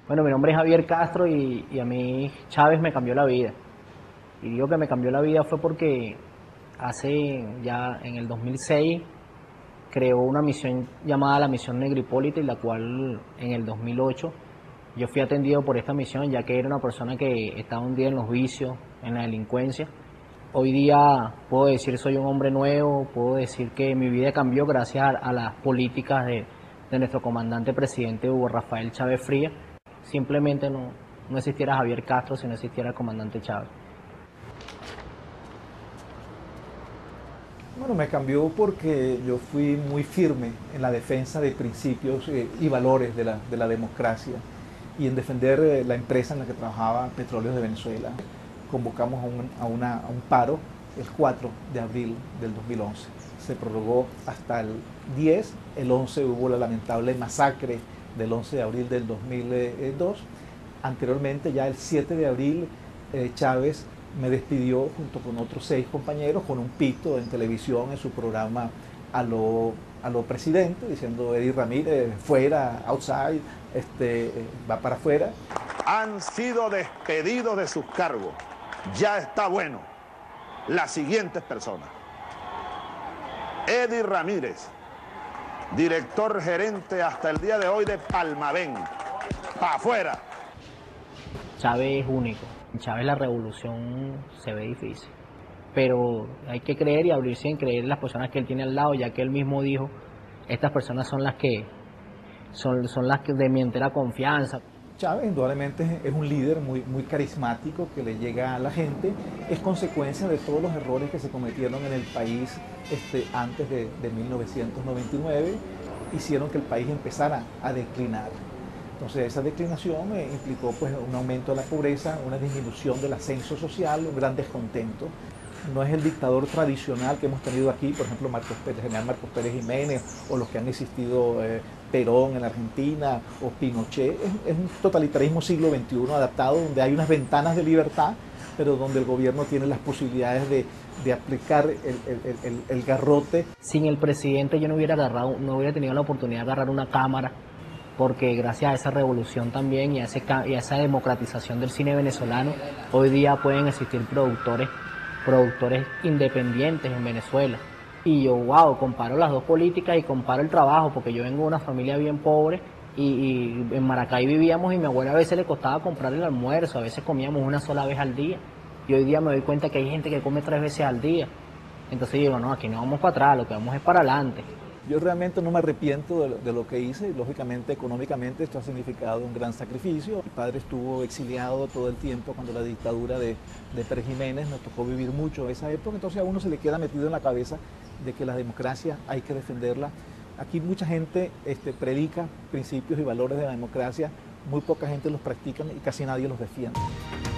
Bueno, mi nombre es Javier Castro y a mí Chávez me cambió la vida. Y digo que me cambió la vida fue porque hace ya en el 2006 creó una misión llamada la Misión Negripólita y la cual en el 2008 yo fui atendido por esta misión ya que era una persona que estaba hundida en los vicios, en la delincuencia. Hoy día puedo decir soy un hombre nuevo, puedo decir que mi vida cambió gracias a las políticas de nuestro comandante presidente Hugo Rafael Chávez Frías. Simplemente no existiera Javier Castro si no existiera el comandante Chávez. Bueno, me cambió porque yo fui muy firme en la defensa de principios y valores de la democracia y en defender la empresa en la que trabajaba, Petróleos de Venezuela. Convocamos a un paro el 4 de abril del 2011. Se prorrogó hasta el 10, el 11 hubo la lamentable masacre del 11 de abril del 2002. Anteriormente, ya el 7 de abril, Chávez me despidió junto con otros 6 compañeros con un pito en televisión en su programa a lo presidente, diciendo Eddie Ramírez, fuera, outside, va para afuera. Han sido despedidos de sus cargos. Ya está bueno. Las siguientes personas: Eddie Ramírez, director gerente hasta el día de hoy de Palmavén, para afuera. Chávez es único. En Chávez la revolución se ve difícil. Pero hay que creer y abrirse en creer en las personas que él tiene al lado, ya que él mismo dijo, estas personas son las que son las que de mi entera confianza. Chávez indudablemente es un líder muy carismático que le llega a la gente, es consecuencia de todos los errores que se cometieron en el país antes de 1999, hicieron que el país empezara a declinar. Entonces esa declinación implicó pues, un aumento de la pobreza, una disminución del ascenso social, un gran descontento. No es el dictador tradicional que hemos tenido aquí, por ejemplo, general Marcos Pérez Jiménez, o los que han existido Perón en Argentina, o Pinochet. Es un totalitarismo siglo XXI adaptado, donde hay unas ventanas de libertad, pero donde el gobierno tiene las posibilidades de aplicar el garrote. Sin el presidente yo no hubiera tenido la oportunidad de agarrar una cámara, porque gracias a esa revolución también y a esa democratización del cine venezolano, hoy día pueden existir productores independientes en Venezuela. Y yo, wow, comparo las dos políticas y comparo el trabajo, porque yo vengo de una familia bien pobre y en Maracay vivíamos y mi abuela a veces le costaba comprar el almuerzo, a veces comíamos una sola vez al día. Y hoy día me doy cuenta que hay gente que come 3 veces al día. Entonces digo, no, aquí no vamos para atrás, lo que vamos es para adelante. Yo realmente no me arrepiento de lo que hice. Lógicamente, económicamente, esto ha significado un gran sacrificio. Mi padre estuvo exiliado todo el tiempo cuando la dictadura de Pérez Jiménez, nos tocó vivir mucho esa época. Entonces a uno se le queda metido en la cabeza de que la democracia hay que defenderla. Aquí mucha gente predica principios y valores de la democracia, muy poca gente los practica y casi nadie los defiende.